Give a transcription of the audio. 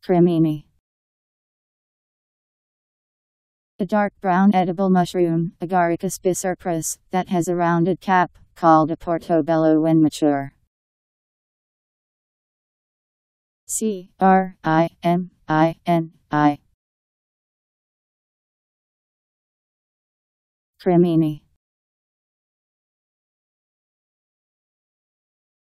Crimini. A dark brown edible mushroom, Agaricus bisporus, that has a rounded cap, called a portobello when mature. Crimini. Crimini.